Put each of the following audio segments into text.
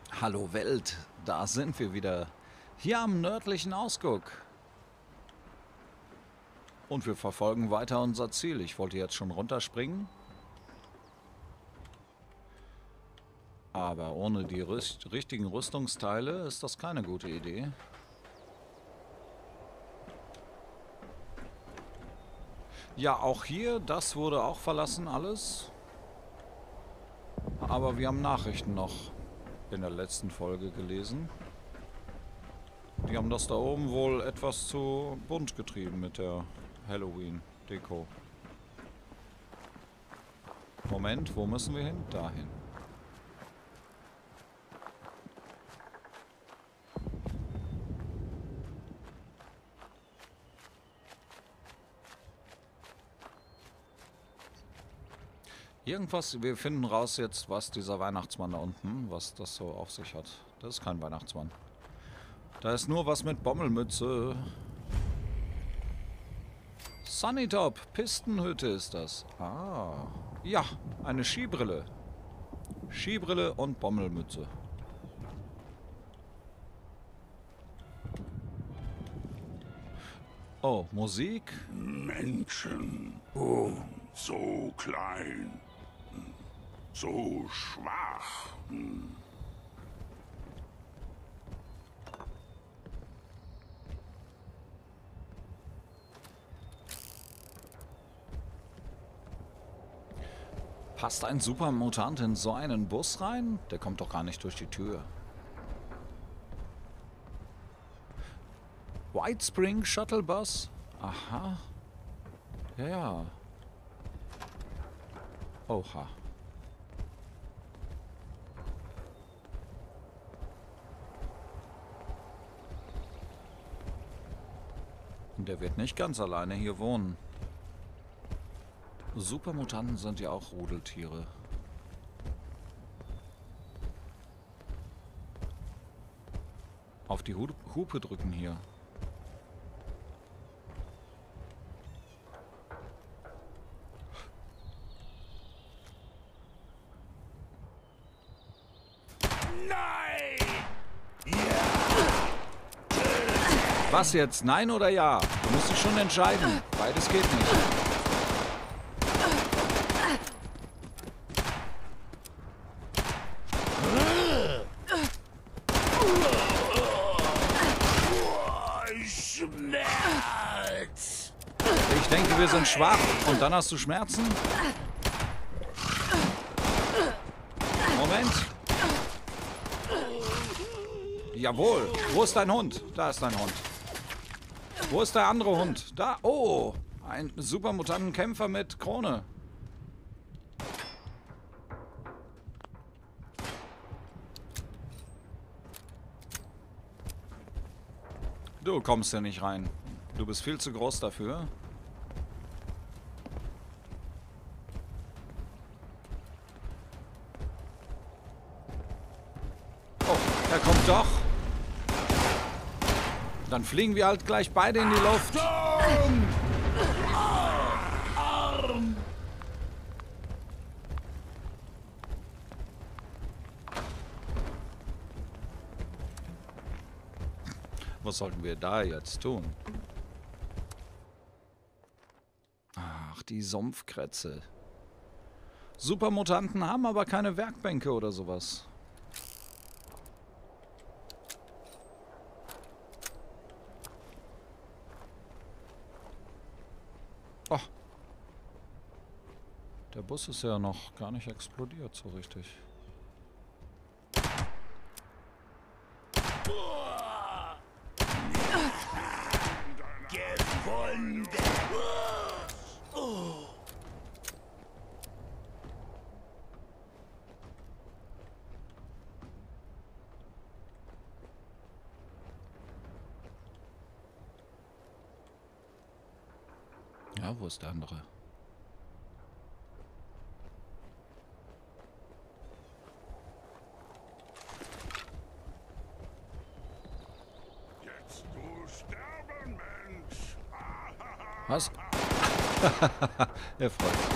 Hallo Welt, da sind wir wieder. Hier am nördlichen Ausguck. Und wir verfolgen weiter unser Ziel. Ich wollte jetzt schon runterspringen. Aber ohne die richtigen Rüstungsteile ist das keine gute Idee. Ja, auch hier, das wurde auch verlassen alles. Aber wir haben Nachrichten noch in der letzten Folge gelesen. Die haben das da oben wohl etwas zu bunt getrieben mit der Halloween-Deko. Moment, wo müssen wir hin? Dahin. Irgendwas, wir finden raus jetzt, was dieser Weihnachtsmann da unten, was das so auf sich hat. Das ist kein Weihnachtsmann. Da ist nur was mit Bommelmütze. Sunnytop, Pistenhütte ist das. Ah, ja, eine Skibrille. Skibrille und Bommelmütze. Oh, Musik. Menschen, oh, so klein, so schwach. Passt ein Supermutant in so einen Bus rein? Der kommt doch gar nicht durch die Tür. White Spring Shuttle Bus? Aha. Ja, ja. Oha. Und der wird nicht ganz alleine hier wohnen. Supermutanten sind ja auch Rudeltiere. Auf die Hupe drücken hier. Nein! Was jetzt? Nein oder ja? Du musst dich schon entscheiden. Beides geht nicht. Schmerz! Ich denke, wir sind schwach. Und dann hast du Schmerzen? Moment. Jawohl. Wo ist dein Hund? Da ist dein Hund. Wo ist der andere Hund? Da. Oh. Ein Supermutantenkämpfer mit Krone. Du kommst hier nicht rein. Du bist viel zu groß dafür. Oh, er kommt doch. Dann fliegen wir halt gleich beide in die Luft. Was sollten wir da jetzt tun? Ach, die Sumpfkrätze. Supermutanten haben aber keine Werkbänke oder sowas. Oh. Der Bus ist ja noch gar nicht explodiert so richtig. Gewonnen! Ja, wo ist der andere? Jetzt du sterben, Mensch! Was? Er freut sich.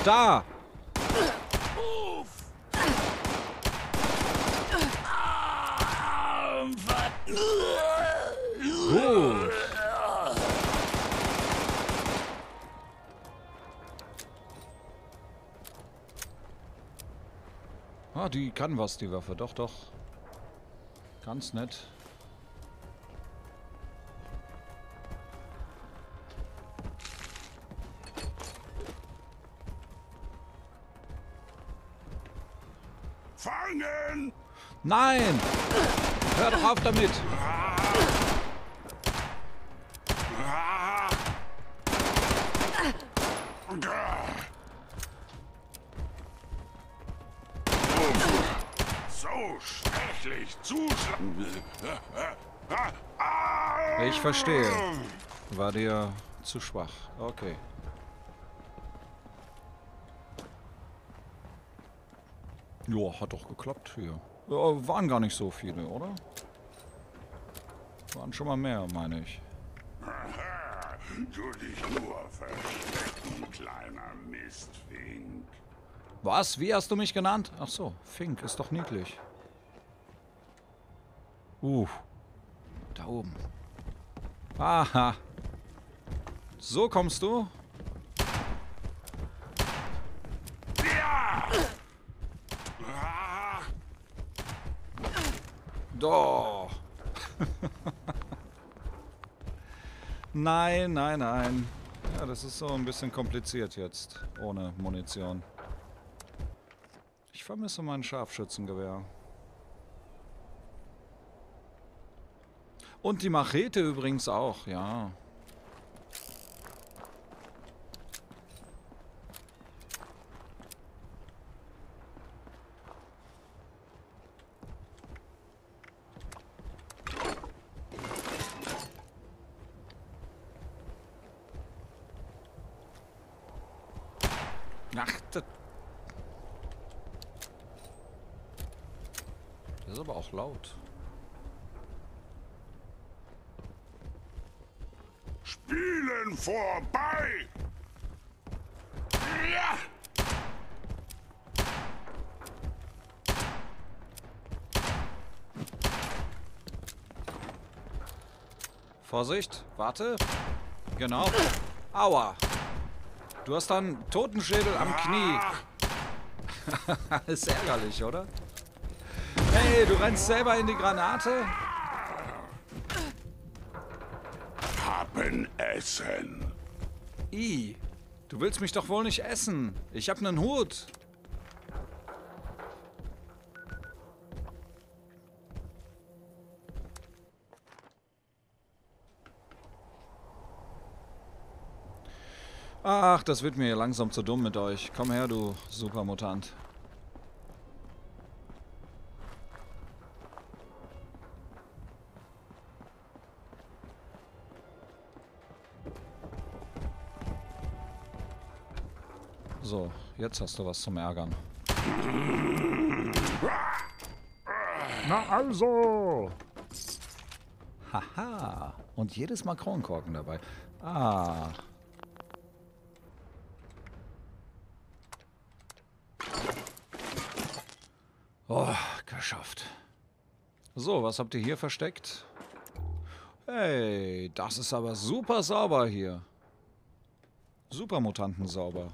Da! Gut. Ah, die kann was, die Waffe. Doch, doch. Ganz nett. Fangen! Nein! Hör doch auf damit! So schrecklich zuschlagen. Ich verstehe. War dir zu schwach. Okay. Ja, hat doch geklappt hier. Ja, waren gar nicht so viele, oder? Waren schon mal mehr, meine ich. Du dich nur verstecken, kleiner Mistfink. Was? Wie hast du mich genannt? Ach so, Fink ist doch niedlich. Da oben. Aha. So kommst du? Ja! Doch. Nein, nein, nein. Ja, das ist so ein bisschen kompliziert jetzt. Ohne Munition. Ich vermisse mein Scharfschützengewehr. Und die Machete übrigens auch, ja. Ach, das ist aber auch laut. Spielen vorbei! Ja! Vorsicht, warte. Genau. Aua. Du hast dann Totenschädel am Knie. Ist ärgerlich, oder? Hey, du rennst selber in die Granate? Haben essen. I, du willst mich doch wohl nicht essen. Ich hab nen Hut. Ach, das wird mir langsam zu dumm mit euch. Komm her, du Supermutant. So, jetzt hast du was zum Ärgern. Na also! Haha! Und jedes Mal Kronkorken dabei. Ah. Oh, geschafft. So, was habt ihr hier versteckt? Hey, das ist aber super sauber hier. Supermutanten sauber.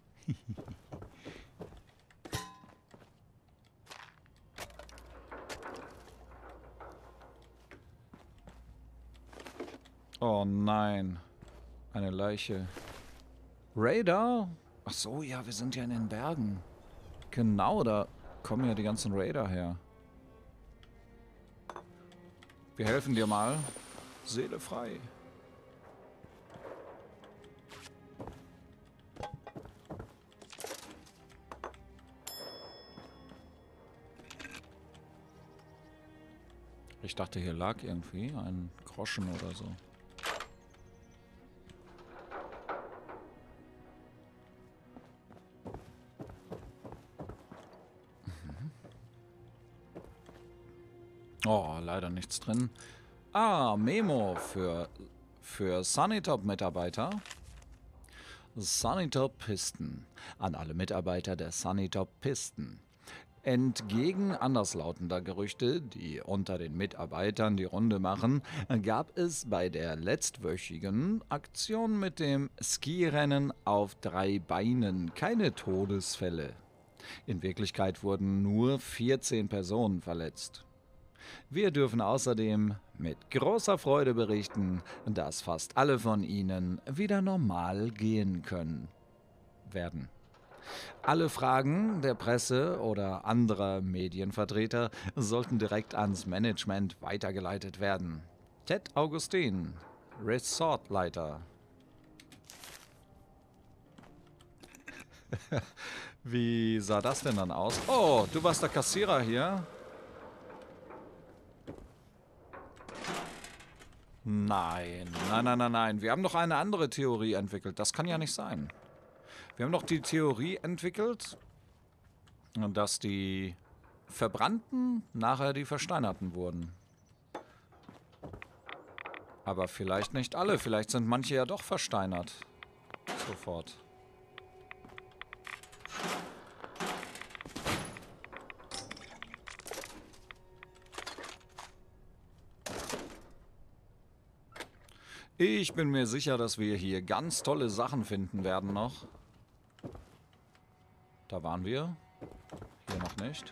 Oh nein. Eine Leiche. Raider? Ach so, ja, wir sind ja in den Bergen. Genau, da kommen ja die ganzen Raider her. Wir helfen dir mal. Seele frei. Ich dachte, hier lag irgendwie ein Groschen oder so. Oh, leider nichts drin. Ah, Memo für Sunnytop-Mitarbeiter. Sunnytop Pisten. An alle Mitarbeiter der Sunnytop Pisten. Entgegen anderslautender Gerüchte, die unter den Mitarbeitern die Runde machen, gab es bei der letztwöchigen Aktion mit dem Skirennen auf 3 Beinen keine Todesfälle. In Wirklichkeit wurden nur 14 Personen verletzt. Wir dürfen außerdem mit großer Freude berichten, dass fast alle von ihnen wieder normal gehen können werden. Alle Fragen der Presse oder anderer Medienvertreter sollten direkt ans Management weitergeleitet werden. Ted Augustin, Resortleiter. Wie sah das denn dann aus? Oh, du warst der Kassierer hier? Nein, nein, nein, nein, nein. Wir haben doch eine andere Theorie entwickelt. Das kann ja nicht sein. Wir haben doch die Theorie entwickelt, dass die Verbrannten nachher die Versteinerten wurden. Aber vielleicht nicht alle. Vielleicht sind manche ja doch versteinert. Sofort. Ich bin mir sicher, dass wir hier ganz tolle Sachen finden werden noch. Da waren wir. Hier noch nicht.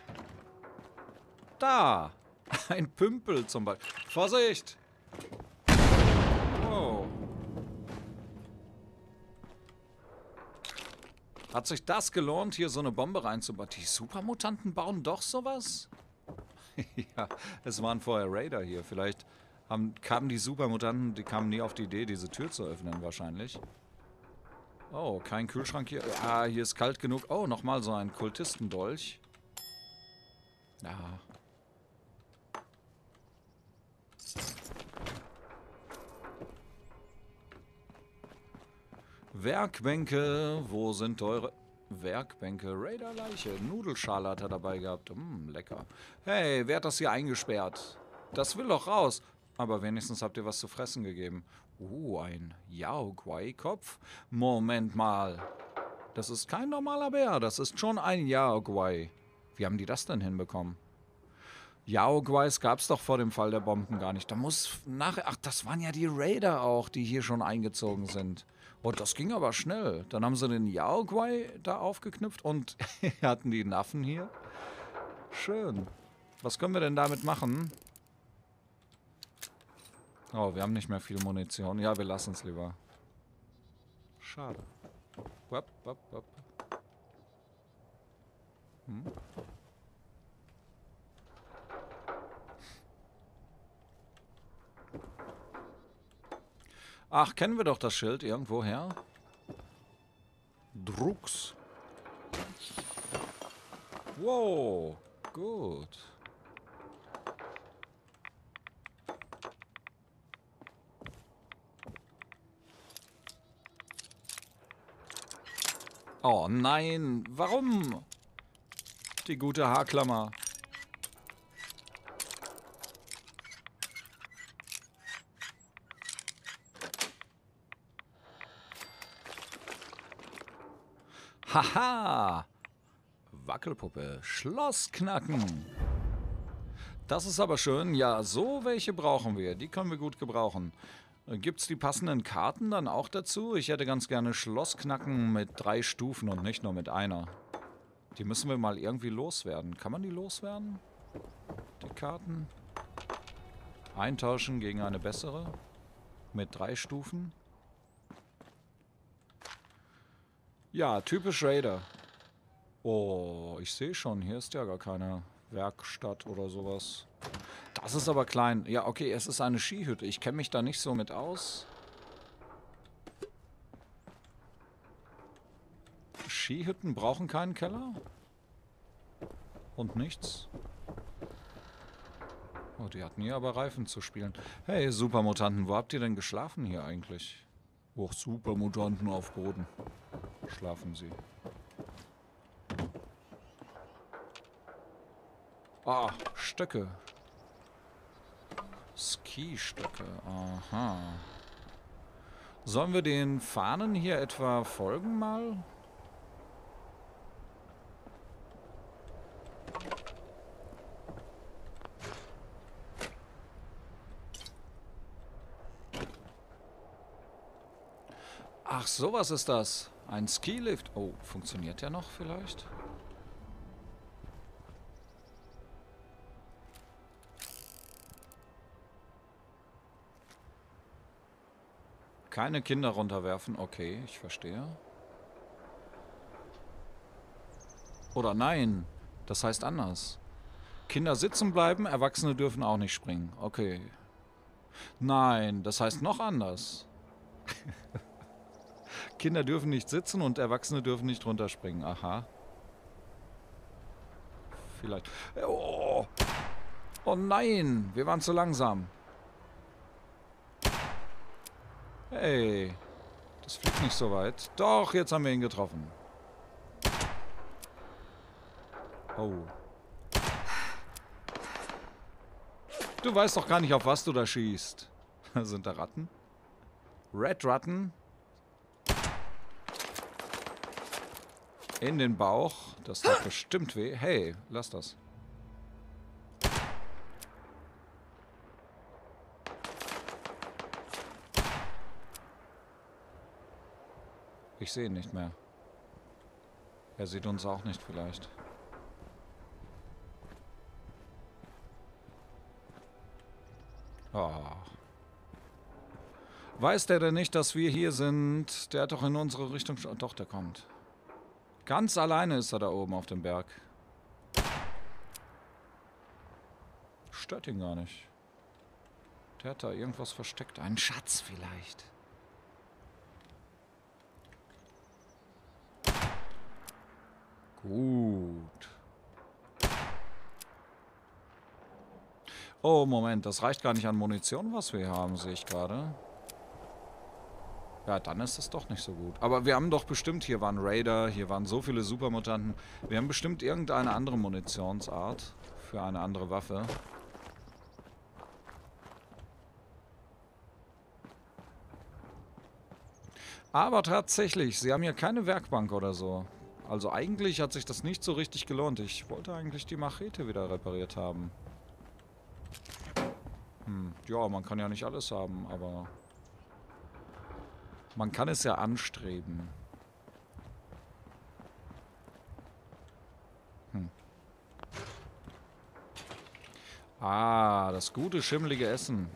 Da! Ein Pümpel zum Beispiel. Vorsicht! Wow. Hat sich das gelohnt, hier so eine Bombe reinzubauen? Die Supermutanten bauen doch sowas? Ja, es waren vorher Raider hier. Vielleicht kamen die Supermutanten, die kamen nie auf die Idee, diese Tür zu öffnen wahrscheinlich. Oh, kein Kühlschrank hier. Ah, hier ist kalt genug. Oh, nochmal so ein Kultistendolch. Ja. Werkbänke, wo sind eure... Werkbänke, Raider-Leiche, Nudelschale hat er dabei gehabt. Lecker. Hey, wer hat das hier eingesperrt? Das will doch raus. Aber wenigstens habt ihr was zu fressen gegeben. Ein Yaoguai-Kopf? Moment mal. Das ist kein normaler Bär, das ist schon ein Yaoguai. Wie haben die das denn hinbekommen? Yaoguais gab es doch vor dem Fall der Bomben gar nicht. Da muss nachher... Ach, das waren ja die Raider auch, die hier schon eingezogen sind. Und das ging aber schnell. Dann haben sie den Yaoguai da aufgeknüpft und hatten die Naffen hier. Schön. Was können wir denn damit machen? Oh, wir haben nicht mehr viel Munition. Ja, wir lassen es lieber. Schade. Wap, wap, wap. Ach, kennen wir doch das Schild irgendwoher? Drucks. Wow, gut. Oh nein, warum? Die gute Haarklammer. Haha! Wackelpuppe, Schloss knacken. Das ist aber schön. Ja, so welche brauchen wir. Die können wir gut gebrauchen. Gibt's die passenden Karten dann auch dazu? Ich hätte ganz gerne Schlossknacken mit 3 Stufen und nicht nur mit einer. Die müssen wir mal irgendwie loswerden. Kann man die loswerden? Die Karten? Eintauschen gegen eine bessere? Mit 3 Stufen? Ja, typisch Raider. Oh, ich sehe schon, hier ist ja gar keine Werkstatt oder sowas. Das ist aber klein. Ja, okay, es ist eine Skihütte. Ich kenne mich da nicht so mit aus. Skihütten brauchen keinen Keller? Und nichts? Oh, die hatten hier aber Reifen zu spielen. Hey, Supermutanten, wo habt ihr denn geschlafen hier eigentlich? Och, Supermutanten auf Boden. Schlafen sie. Ah, Stöcke. Skistöcke, aha. Sollen wir den Fahnen hier etwa folgen mal? Ach, sowas ist das. Ein Skilift. Oh, funktioniert der noch vielleicht? Keine Kinder runterwerfen. Okay, ich verstehe. Oder nein, das heißt anders. Kinder sitzen bleiben, Erwachsene dürfen auch nicht springen. Okay. Nein, das heißt noch anders. Kinder dürfen nicht sitzen und Erwachsene dürfen nicht runterspringen. Aha. Vielleicht. Oh, oh nein, wir waren zu langsam. Hey, das fliegt nicht so weit. Doch, jetzt haben wir ihn getroffen. Oh. Du weißt doch gar nicht, auf was du da schießt. Sind da Ratten? Red Ratten? In den Bauch. Das tat bestimmt weh. Hey, lass das. Ich sehe ihn nicht mehr. Er sieht uns auch nicht vielleicht. Oh. Weiß der denn nicht, dass wir hier sind? Der hat doch in unsere Richtung... Doch, der kommt. Ganz alleine ist er da oben auf dem Berg. Stört ihn gar nicht. Der hat da irgendwas versteckt. Einen Schatz vielleicht. Gut. Oh, Moment. Das reicht gar nicht an Munition, was wir hier haben, sehe ich gerade. Ja, dann ist es doch nicht so gut. Aber wir haben doch bestimmt, hier waren Raider, hier waren so viele Supermutanten. Wir haben bestimmt irgendeine andere Munitionsart für eine andere Waffe. Aber tatsächlich, sie haben hier keine Werkbank oder so. Also eigentlich hat sich das nicht so richtig gelohnt. Ich wollte eigentlich die Machete wieder repariert haben. Ja, man kann ja nicht alles haben, aber... Man kann es ja anstreben. Ah, das gute, schimmelige Essen.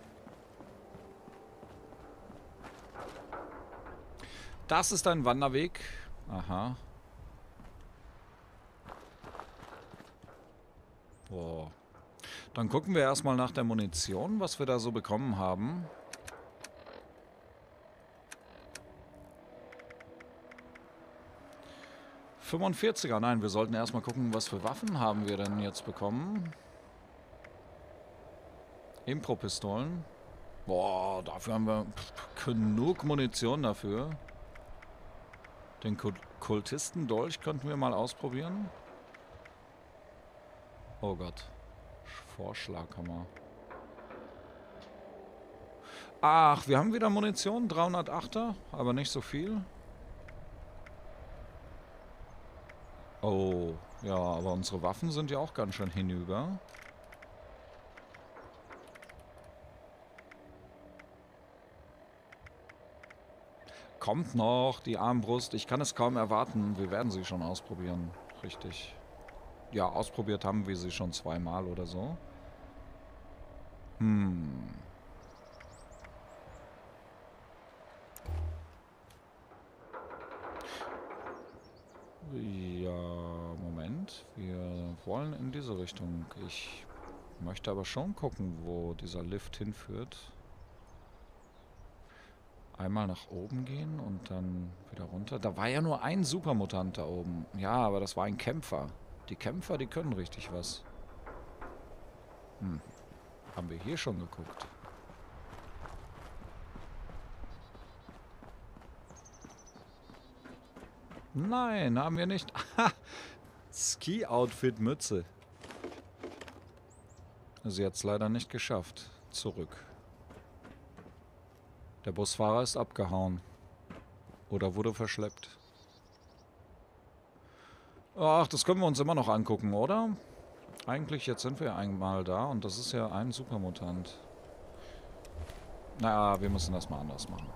Das ist ein Wanderweg. Aha. Boah. Dann gucken wir erstmal nach der Munition, was wir da so bekommen haben. ...45er, nein, wir sollten erstmal gucken, was für Waffen haben wir denn jetzt bekommen. Impro-Pistolen. Boah, dafür haben wir genug Munition dafür. Den Kultistendolch könnten wir mal ausprobieren. Oh Gott. Vorschlaghammer. Ach, wir haben wieder Munition. 308er, aber nicht so viel. Oh, ja, aber unsere Waffen sind ja auch ganz schön hinüber. Kommt noch die Armbrust. Ich kann es kaum erwarten. Wir werden sie schon ausprobieren. Richtig. Ja, ausprobiert haben wir sie schon zweimal oder so. Ja, Moment. Wir wollen in diese Richtung. Ich möchte aber schon gucken, wo dieser Lift hinführt. Einmal nach oben gehen und dann wieder runter. Da war ja nur ein Supermutant da oben. Ja, aber das war ein Kämpfer. Die Kämpfer, die können richtig was. Haben wir hier schon geguckt. Nein, haben wir nicht. Ski-Outfit Mütze. Sie hat es leider nicht geschafft. Zurück. Der Busfahrer ist abgehauen. Oder wurde verschleppt. Ach, das können wir uns immer noch angucken, oder? Eigentlich, jetzt sind wir einmal da und das ist ja ein Supermutant. Naja, wir müssen das mal anders machen.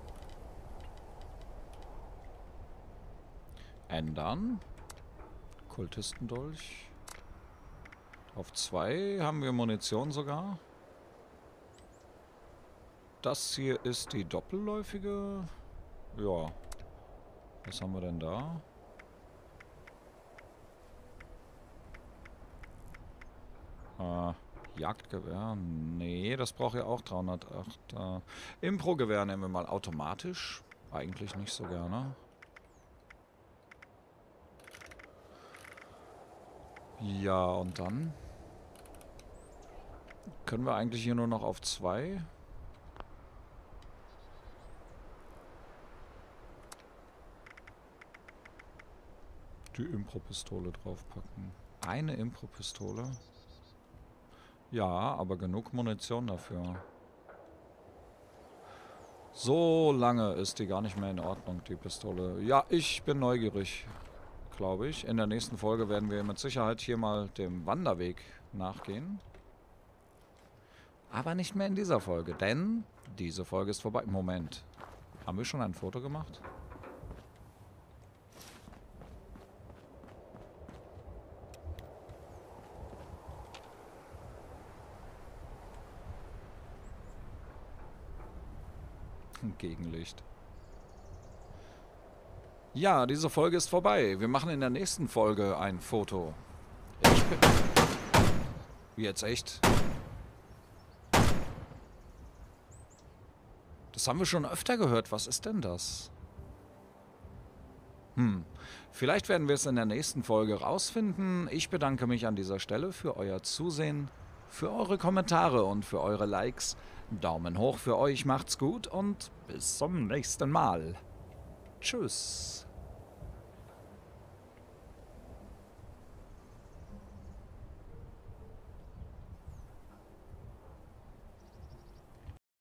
Ändern. Kultistendolch. Auf 2 haben wir Munition sogar. Das hier ist die doppelläufige. Ja. Was haben wir denn da? Jagdgewehr? Nee, das braucht ja auch 308. Impro-Gewehr nehmen wir mal automatisch. Eigentlich nicht so gerne. Ja, und dann können wir eigentlich hier nur noch auf 2. Die Impro-Pistole draufpacken. Eine Impro-Pistole? Ja, aber genug Munition dafür. So lange ist die gar nicht mehr in Ordnung, die Pistole. Ja, ich bin neugierig, glaube ich. In der nächsten Folge werden wir mit Sicherheit hier mal dem Wanderweg nachgehen. Aber nicht mehr in dieser Folge, denn diese Folge ist vorbei. Moment, haben wir schon ein Foto gemacht? Gegenlicht. Ja, diese Folge ist vorbei. Wir machen in der nächsten Folge ein Foto. Ich bin... Jetzt echt? Das haben wir schon öfter gehört. Was ist denn das? Vielleicht werden wir es in der nächsten Folge rausfinden. Ich bedanke mich an dieser Stelle für euer Zusehen, für eure Kommentare und für eure Likes. Daumen hoch für euch, macht's gut und bis zum nächsten Mal. Tschüss.